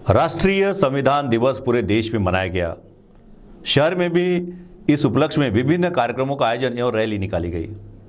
राष्ट्रीय संविधान दिवस पूरे देश में मनाया गया। शहर में भी इस उपलक्ष्य में विभिन्न कार्यक्रमों का आयोजन एवं रैली निकाली गई।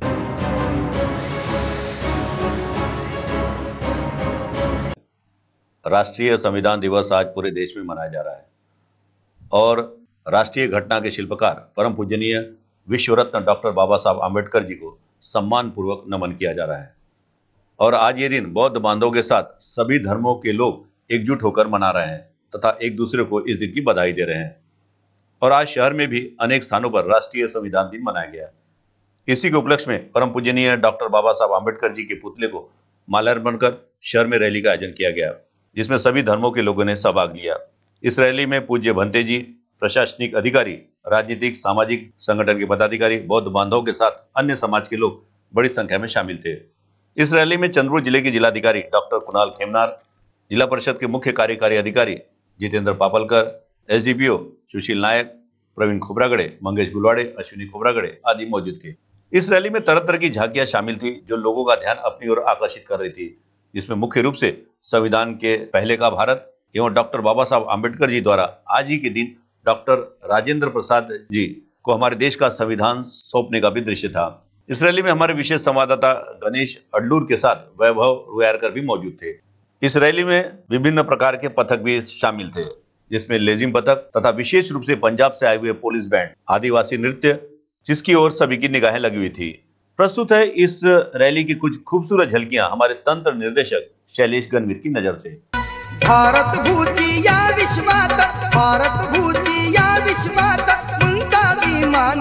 राष्ट्रीय संविधान दिवस आज पूरे देश में मनाया जा रहा है और राष्ट्रीय घटना के शिल्पकार परम पूजनीय विश्व रत्न डॉक्टर बाबा साहब आम्बेडकर जी को सम्मान पूर्वक नमन किया जा रहा है। और आज ये दिन बौद्ध बांधवों के साथ सभी धर्मों के लोग एकजुट होकर मना रहे हैं तथा एक दूसरे को इस दिन की बधाई दे रहे हैं। और आज शहर में भी अनेक स्थानों पर राष्ट्रीय संविधान दिन मनाया गया। इसी के उपलक्ष्य में परम पूजनीय डॉक्टर बाबा साहब आम्बेडकर जी के पुतले को माल्यार्पण कर शहर में रैली का आयोजन किया गया, जिसमें सभी धर्मों के लोगों ने सहभाग लिया। इस रैली में पूज्य भंते जी, प्रशासनिक अधिकारी, राजनीतिक सामाजिक संगठन के पदाधिकारी, बौद्ध बांधवों के साथ अन्य समाज के लोग बड़ी संख्या में शामिल थे। इस रैली में चंद्रपुर जिले के जिलाधिकारी डॉक्टर कुणाल खेमनार, जिला परिषद के मुख्य कार्यकारी अधिकारी जितेंद्र पापलकर, एसडीपीओ सुशील नायक, प्रवीण खोबरागड़े, मंगेश गुलवाड़े, अश्विनी खोबरागड़े आदि मौजूद थे। इस रैली में तरह तरह की झांकियां शामिल थी जो लोगों का ध्यान अपनी ओर आकर्षित कर रही थी, जिसमें मुख्य रूप से संविधान के पहले का भारत एवं डॉक्टर बाबा साहब आम्बेडकर जी द्वारा आज ही के दिन डॉक्टर राजेंद्र प्रसाद जी को हमारे देश का संविधान सौंपने का भी दृश्य था। इस रैली में हमारे विशेष संवाददाता गणेश अडलूर के साथ वैभव रुयारकर भी मौजूद थे। इस रैली में विभिन्न प्रकार के पथक भी शामिल थे, जिसमें लेजिम पथक तथा विशेष रूप से पंजाब से आए हुए पुलिस बैंड, आदिवासी नृत्य, जिसकी ओर सभी की निगाहें लगी हुई थी। प्रस्तुत है इस रैली की कुछ खूबसूरत झलकियां हमारे तंत्र निर्देशक शैलेश गणवीर की नजर से। भारत भूची या विश्वात, भारत भूची या विश्वात, उनका विमान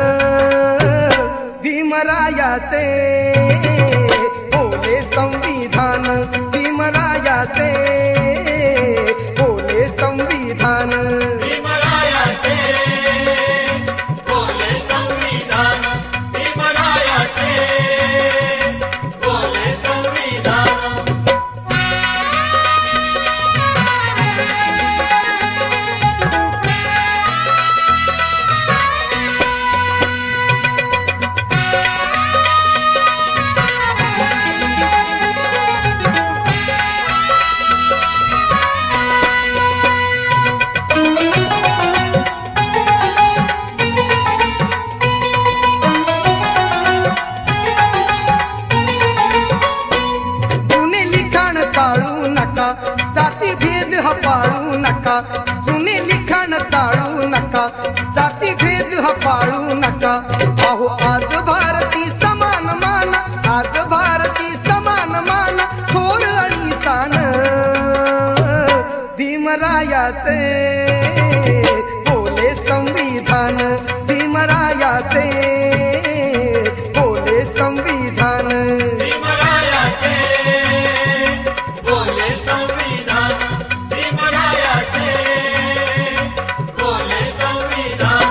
भीमरायाचे बोले संविधान, भीमरायाचे बोले संविधान, भीमरायाचे बोले संविधान, भीमरायाचे बोले संविधान। जाती भेद हपाळू नका, जुने लिखाण टाळू नका, जाती भेद हपाळू नका। अहो आज भारती समान मान, आज भारती समान मान, थोर आणि सान भीमरायाचे बोले संविधान, भीमरायाचे बोले संविधान, भीमरायाचे बोले संविधान, भीमरायाचे बोले संविधान।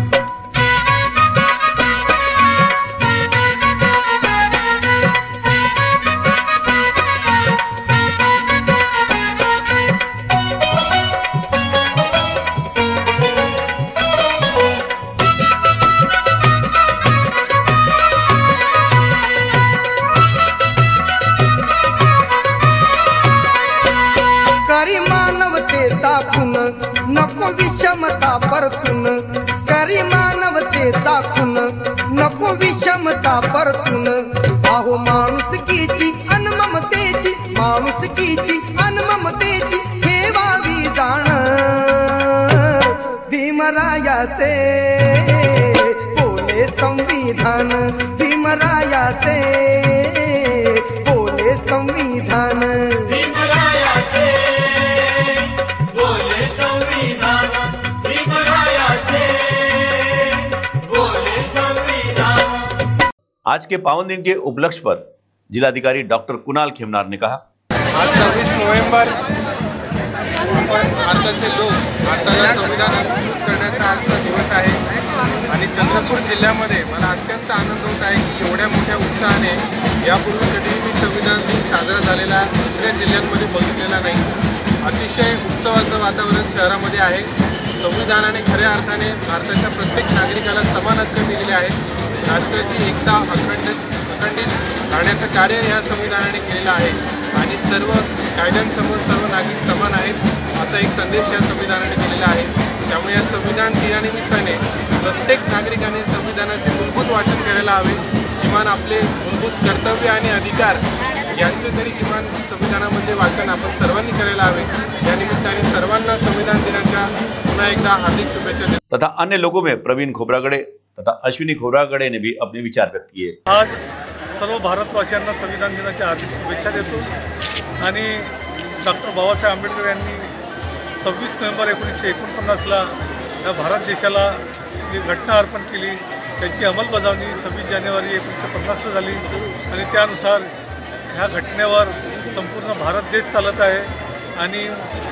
करी मानवतेचा खून नको विषमता परतून, करी मानवतेचा खून नको विषमता परतून। अहो माणुसकीची अन ममतेची, माणुसकीची अन ममतेची ठेवावी जाण भीमरायाचे बोले संविधान, भीमरायाचे बोले संविधान, भीमरायाचे बोले संविधान, भीमरायाचे बोले संविधान। आज के पावन दिन के उपलक्ष्य पर जिलाधिकारी डॉक्टर कुणाल खेमनार ने कहा, आज 26 नोव्हेंबर आपण भारताचे लोक भारताला संविधान अंगीकृत करण्याचा आजचा दिवस आहे आणि चंद्रपूर जिल्ह्यामध्ये मला अत्यंत आनंद होत आहे की एवढ्या मोठ्या उत्साहाने यापूर्वी कधीही मी संविधान दिन साजरा झालेला दुसऱ्या जिल्ह्यांमध्ये बघितलेला नाही। अतिशय उत्सवाचं वातावरण शहरामध्ये आहे। संविधानाने खऱ्या अर्थाने भारताच्या प्रत्येक नागरिकाला समान हक्क दिलेले आहेत। राष्ट्राची एकता अखंडित राहण्याचं कार्य या संविधानाने केलेलं आहे आणि सर्व कायद्यांसमोर सर्व नागरिक समान आहेत। असा एक संदेश या संविधानाने दिलेला आहे. त्यामुळे या संविधान दिनानिमित्ताने प्रत्येक नागरिकाने संविधानाचे मूलभूत वाचन करायला हवे. किमान आपले मूलभूत कर्तव्य आणि अधिकार यांचे तरी किमान संविधानामध्ये वाचन आपण सर्वांनी करायला हवे. या निमित्ताने सर्वांना संविधान दिनाच्या पुन्हा एकदा हार्दिक शुभेच्छा देतो. तथा अन्य लोगों में प्रवीण खोब्रागड़े तथा अश्विनी खोब्रागड़े ने भी अपने विचार व्यक्त किए. आज सर्व भारतवासियांना संविधान दिनाच्या हार्दिक शुभेच्छा देतो. आणि डॉक्टर बाबासाहेब आंबेडकर यांनी 26 नोव्हेंबर 1949ला या भारत देशाला जी घटना अर्पण केली त्याची अंमलबजावणी 26 जानेवारी 1950ला झाली. आणि त्यानुसार ह्या घटनेवर संपूर्ण भारत देश चालत आहे आणि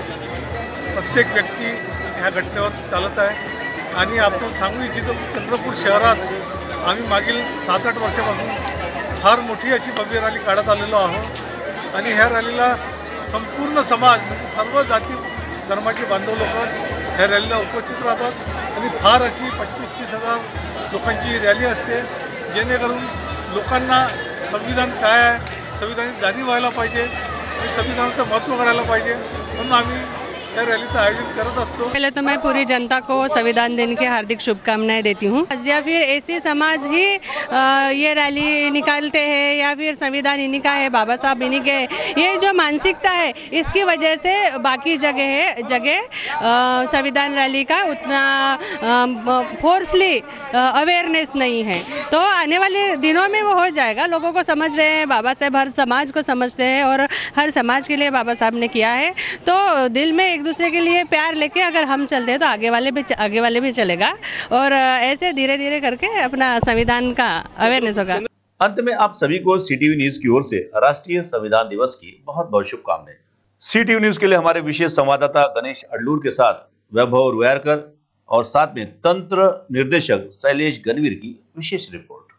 प्रत्येक व्यक्ती ह्या घटनेवर चालत आहे. आणि आपण सांगू इच्छितो की चंद्रपूर शहरात आम्ही मागील 7-8 वर्षापासून फार मोठी अशी भव्य रॅली काढत आलेलो आहोत. आणि ह्या रॅलीला संपूर्ण समाज म्हणजे सर्व जाती धर्माचे बांधव लोक ह्या रॅलीला उपस्थित राहतात. आणि फार अशी 25-30 हजार लोकांची रॅली असते जेणेकरून लोकांना संविधान काय आहे संविधानाची जाणीव व्हायला पाहिजे आणि संविधानाचं महत्त्व कळायला पाहिजे म्हणून आम्ही या रैलीचं आयोजन करत असतो. पहले तो मैं पूरी जनता को संविधान दिन की हार्दिक शुभकामनाएं देती हूँ. या फिर ऐसे समाज ही ये रैली निकालते हैं या फिर संविधान इन्हीं का है, बाबा साहब इन्हीं के, ये जो मानसिकता है इसकी वजह से बाकी जगह संविधान रैली का उतना फोर्सली अवेयरनेस नहीं है. तो आने वाले दिनों में वो हो जाएगा. लोगों को समझ रहे हैं, बाबा साहब हर समाज को समझते हैं और हर समाज के लिए बाबा साहब ने किया है. तो दिल में एक दूसरे के लिए प्यार लेके अगर हम चलते हैं तो आगे वाले भी चलेगा और ऐसे धीरे धीरे करके अपना संविधान का अवेयरनेस होगा. अंत में आप सभी को सीटीवी न्यूज की ओर से राष्ट्रीय संविधान दिवस की बहुत बहुत शुभकामनाएं. सीटीवी न्यूज के लिए हमारे विशेष संवाददाता गणेश अडलूर के साथ वैभव रुयारकर और साथ में तंत्र निर्देशक शैलेश गणवीर की विशेष रिपोर्ट.